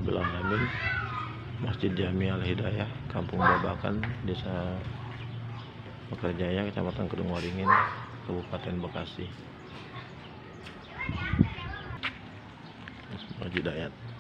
Alamin, Masjid Jami Al Hidayah, Kampung Babakan, Desa Mekarjaya, Kecamatan Kedung Waringin, Kabupaten Bekasi. Masjid Hidayat.